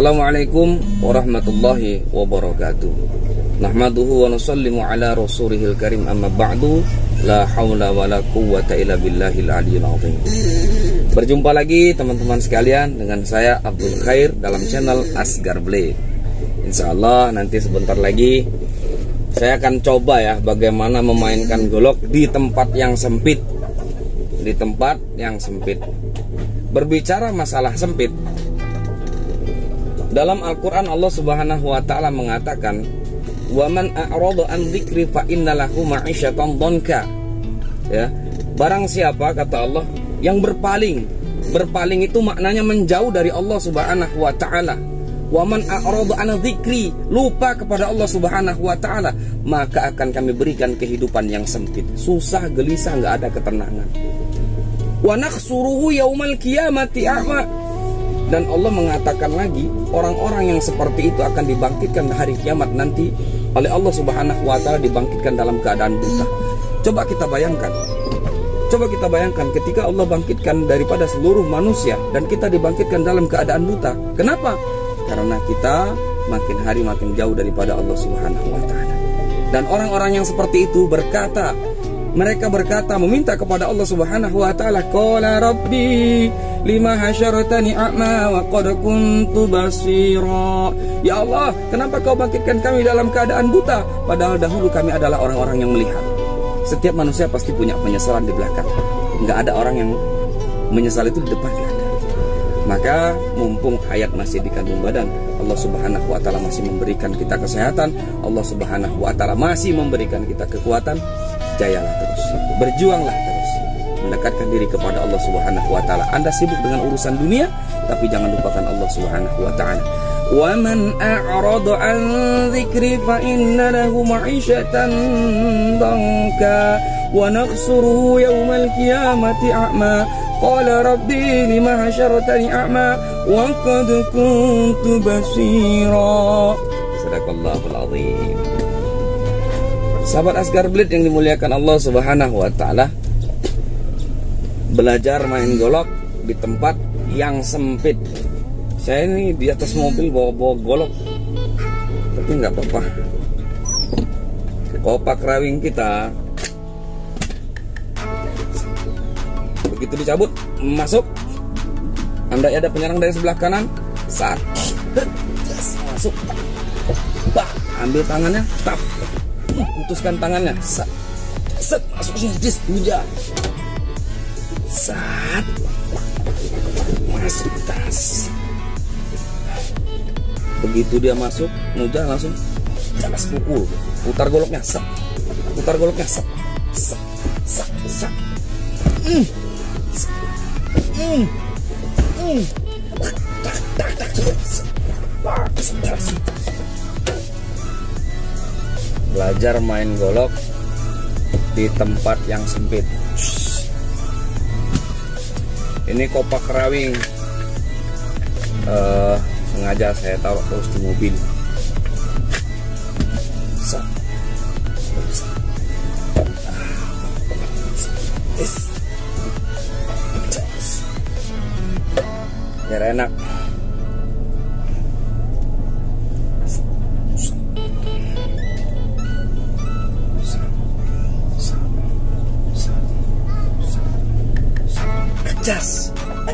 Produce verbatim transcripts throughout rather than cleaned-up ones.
Assalamualaikum warahmatullahi wabarakatuh. Nahmaduhu wa nusallimu ala rasulihil karim, amma ba'du. La hawla wa la quwwata illa billahil aliyyil azim. Berjumpa lagi teman-teman sekalian dengan saya Abdul Khair dalam channel Asgar Blade. Insya Allah nanti sebentar lagi saya akan coba ya bagaimana memainkan golok di tempat yang sempit. Di tempat yang sempit. Berbicara masalah sempit, dalam Al-Quran Allah Subhanahu wa Ta'ala mengatakan, "Wa man a'rada an dzikri fa inna lahu ma'isyatan dhanka." Ya, barang siapa, kata Allah, yang berpaling. Berpaling itu maknanya menjauh dari Allah Subhanahu wa Ta'ala. Wa man a'rada an dzikri, lupa kepada Allah Subhanahu wa Ta'ala, maka akan kami berikan kehidupan yang sempit, susah, gelisah, enggak ada ketenangan. Wa nakhsuruhu yaumal qiyamati a'ma. Dan Allah mengatakan lagi, orang-orang yang seperti itu akan dibangkitkan hari kiamat nanti oleh Allah Subhanahu wa Ta'ala, dibangkitkan dalam keadaan buta. Coba kita bayangkan. Coba kita bayangkan ketika Allah bangkitkan daripada seluruh manusia dan kita dibangkitkan dalam keadaan buta. Kenapa? Karena kita makin hari makin jauh daripada Allah Subhanahu wa Ta'ala. Dan orang-orang yang seperti itu berkata, mereka berkata, meminta kepada Allah Subhanahu wa Ta'ala, "Qala rabbi lima hasyartani a'ma wa qad kuntu basira." Ya Allah, kenapa kau bangkitkan kami dalam keadaan buta, padahal dahulu kami adalah orang-orang yang melihat. Setiap manusia pasti punya penyesalan di belakang. Enggak ada orang yang menyesal itu di depan, enggak ada. Maka mumpung hayat masih di kandung badan, Allah Subhanahu wa Ta'ala masih memberikan kita kesehatan, Allah Subhanahu wa Ta'ala masih memberikan kita kekuatan, jayalah terus, berjuanglah terus, mendekatkan diri kepada Allah Subhanahu wa Ta'ala. Anda sibuk dengan urusan dunia, tapi jangan lupakan Allah Subhanahu wa Ta'ala. Wa man a'rada an dzikri fa inna lahu ma'isyatan dhanka wa nakhsuruhu yaumal qiyamati a'ma. Qala rabbi lima hasyartani a'ma wa qad kuntu basira. Sadaqallahul azim. Sahabat Asgar Blade yang dimuliakan Allah Subhanahu wa Ta'ala, belajar main golok di tempat yang sempit. Saya ini di atas mobil bawa-bawa golok, tapi nggak apa-apa. Kopak rawing kita begitu dicabut, masuk. Andai ada penyerang dari sebelah kanan, saat masuk, bah, ambil tangannya, tap, putuskan tangannya, set, set, masuk sini, dis, hujan, saat, masuk tas. Begitu dia masuk, hujan langsung, jelas pukul, putar goloknya, set, putar goloknya, set, set, set, set, mm, mm, mm, tak, tak, tak, tak, set. Belajar main golok di tempat yang sempit. Ini kopak rawing, uh, sengaja saya taruh terus di mobil. Biar enak. Jas.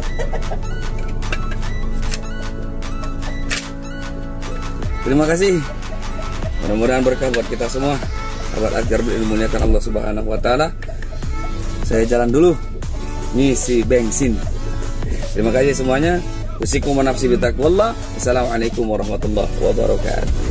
Terima kasih. Mudah-mudahan berkah buat kita semua. Sahabat Asgar Blade dimuliakan Allah Subhanahu wa Ta'ala. Saya jalan dulu ngisi bensin. Terima kasih semuanya. Usikum wa nafsi bitaqwallah. Assalamualaikum warahmatullahi wabarakatuh.